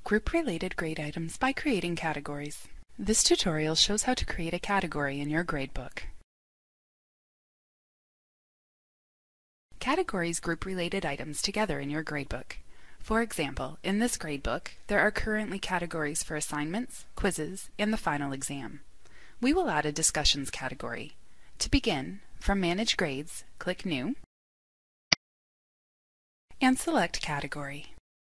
Group related grade items by creating categories. This tutorial shows how to create a category in your gradebook. Categories group related items together in your gradebook. For example, in this gradebook, there are currently categories for assignments, quizzes, and the final exam. We will add a discussions category. To begin, from Manage Grades, click New, and select Category.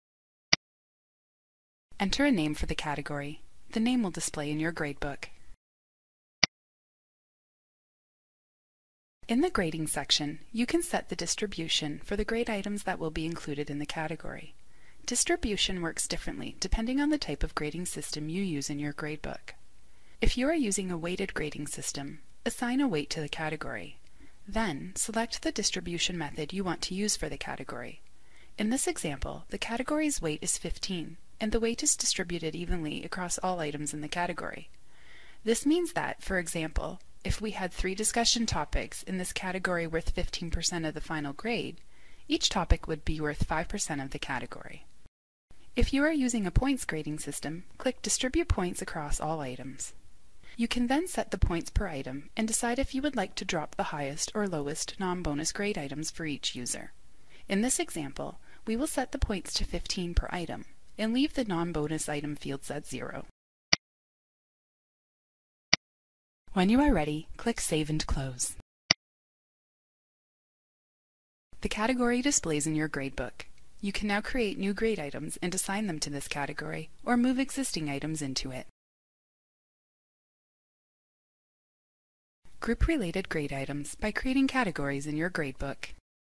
Enter a name for the category. The name will display in your gradebook. In the grading section, you can set the distribution for the grade items that will be included in the category. Distribution works differently depending on the type of grading system you use in your gradebook. If you are using a weighted grading system, assign a weight to the category. Then, select the distribution method you want to use for the category. In this example, the category's weight is 15, and the weight is distributed evenly across all items in the category. This means that, for example, if we had 3 discussion topics in this category worth 15% of the final grade, each topic would be worth 5% of the category. If you are using a points grading system, click Distribute Points across all items. You can then set the points per item and decide if you would like to drop the highest or lowest non-bonus grade items for each user. In this example, we will set the points to 15 per item and leave the non-bonus item fields at 0. When you are ready, click Save and Close. The category displays in your gradebook. You can now create new grade items and assign them to this category, or move existing items into it. Group related grade items by creating categories in your gradebook.